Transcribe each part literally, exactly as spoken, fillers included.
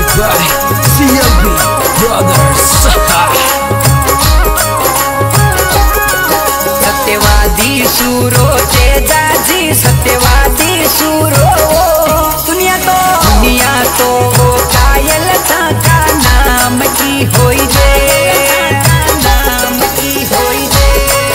Music by C L B Brothers. सत्यवादी सूरो तेजाजी सत्यवादी सूरो दुनिया तो दुनिया तो वो कायल था का नाम की होई जे नाम की होई जे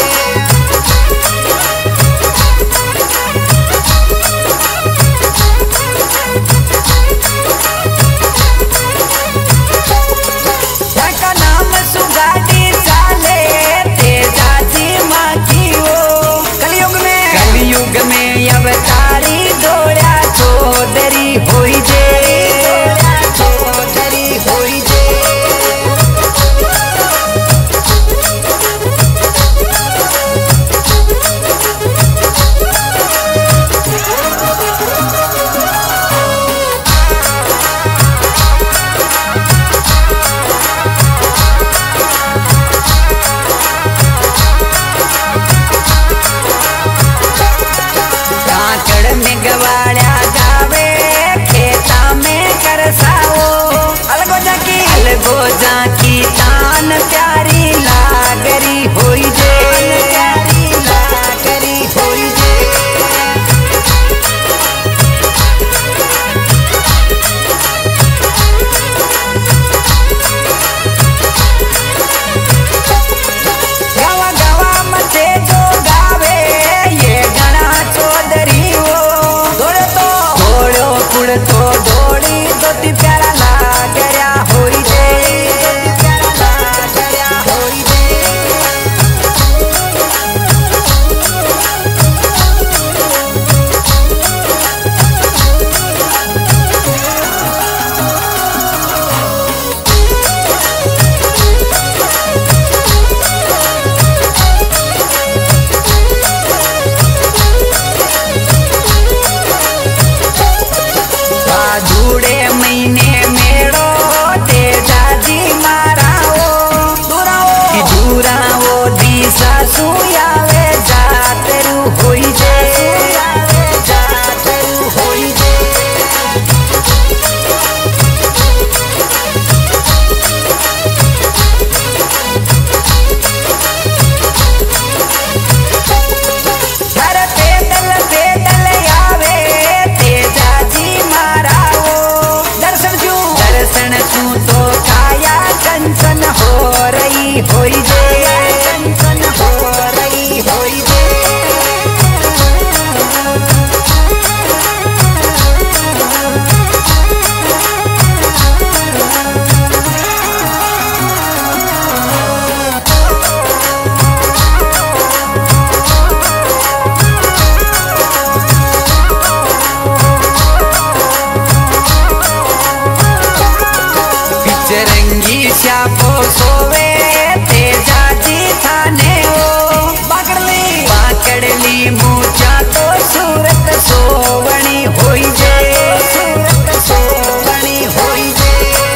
का नाम सुगाड़ी साले तेजाजी माँ की वो कलयुग में कलयुग में अवतारी दौड़ा चौधरी होई जे चौधरी होई जे काकड़ में गवाड़ा गावे खेता में करसाओ अलगो जाकी अलगो जाकी तान प्यारी लागरी होई जे प्यारी लागरी होई जे गावा गावा मचे जो गावे ये गणा चौधरी वो दौड़े तो दौड़ो कुड़ तो दौड़ी दोती प्यारा लागरिया होई जे दोती प्यारा लागरिया होई जे भादुड़े महीने मेड़ो तेजाजी माराओ दूराओ कि दूराओ दिशा सुयावे जातरू होई जे जातरू होई जे घर पैदल पैदल आवे तेजाजी माराओ दर्शन जू दर्शन जू तो काया कंचन हो रही होई जे कंचन हो रही होई जे पिचरंगी श्यापो सोवे तेजाजी थाने ओ पकड़ली पकड़ली मूचा तो सूरत सोवणी होई जे सूरत सोवणी होई जे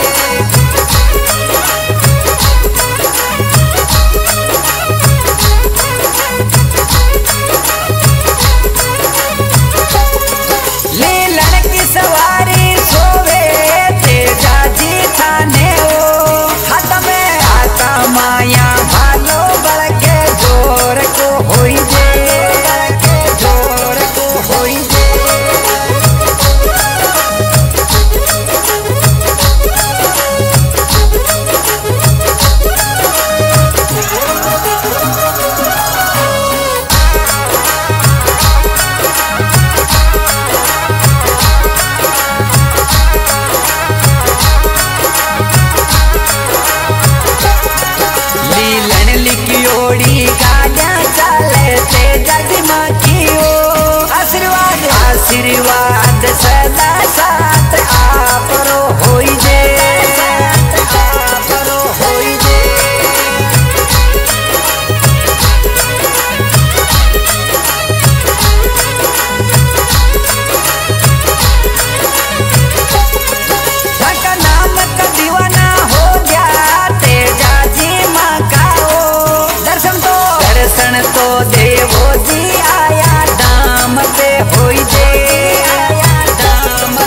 ले लड़की सवारी सोवे तेजाजी थाने ओ हाथ में आता माया भालो बड़के जोर को होई जे बड़के जोर को होई जे लीलन लिखियोड़ी गाड़ियां चले तेजाजी माँ की ओ आशीर्वाद आशीर्वाद सदा साथ आपरो होई जे साथ आपरो होई जे का नाम का दीवाना हो गया तेजाजी माँ का ओ दर्शन तो दर्शन तो देवो जी आया दाम पे होई जे आया दाम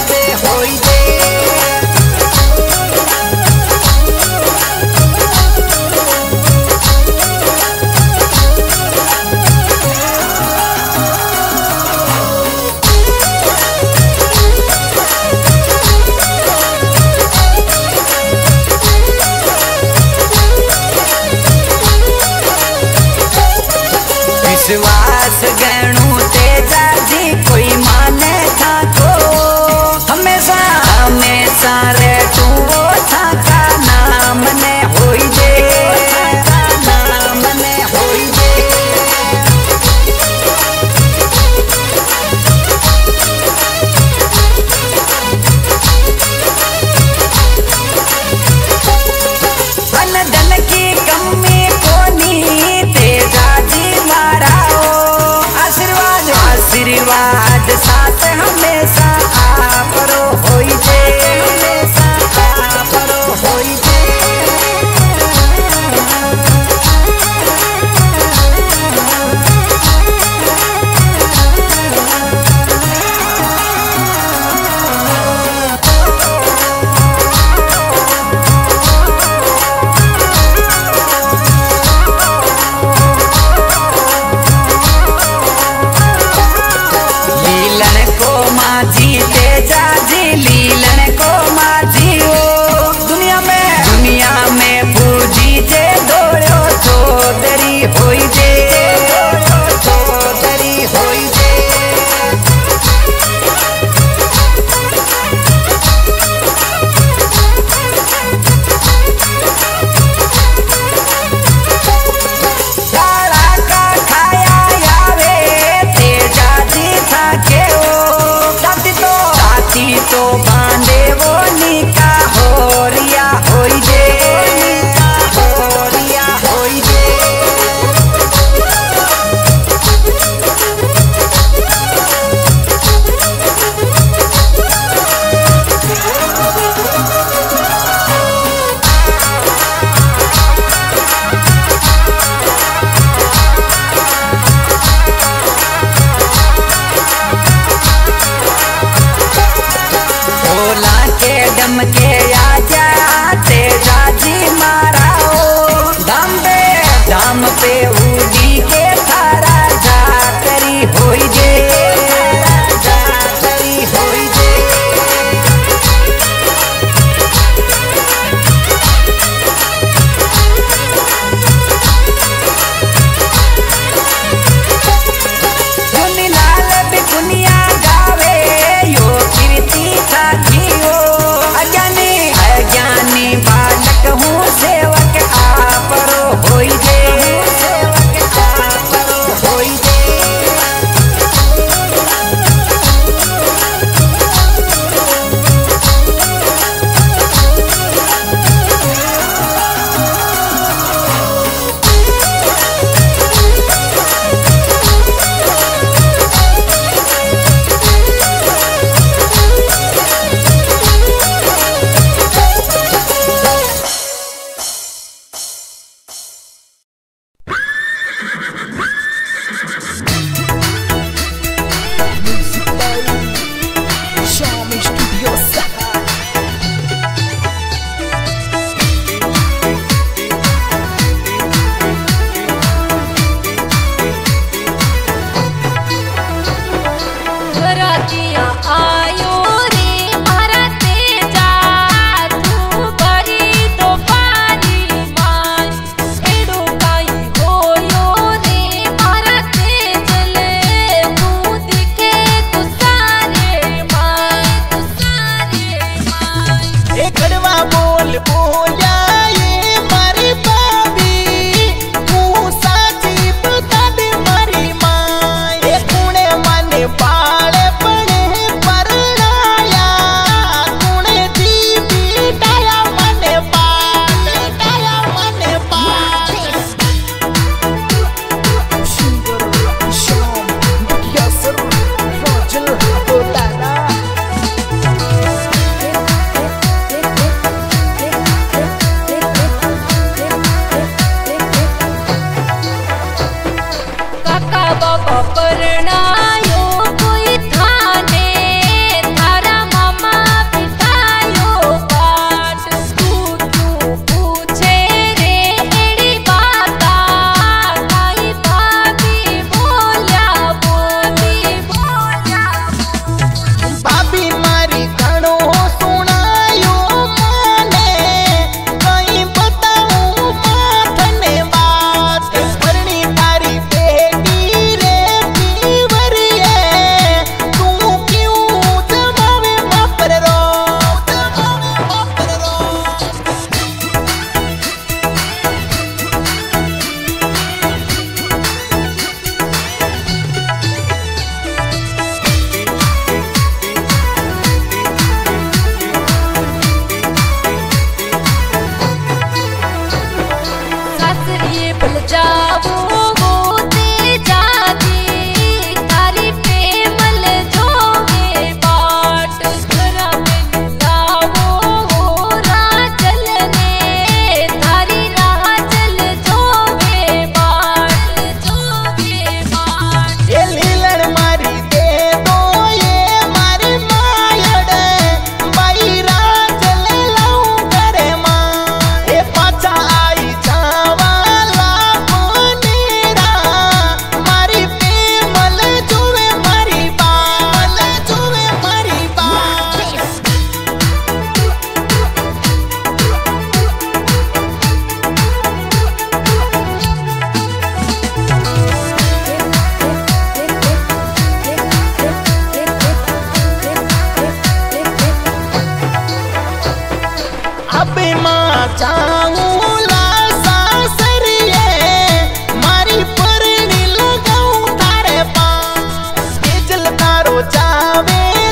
लीलन को माझी तेजा जी लीलन को माझी ओ दुनिया में दुनिया में पूजी जे दौड़ो चौधरी होई जे चौधरी होई जे तो बांधे वो निका होरिया होई जे होरिया होई जे दम के आजा तेजा जी मारा ओ दम पे दम पे उड़ी के थारा जा करी होई जे जा करी होई जे सुनी लाल बिकुनिया गावे यो कीर्ति था जियो चाऊला सासरिये मारी परणी लगाऊं थारे पास तेजल तारो जावे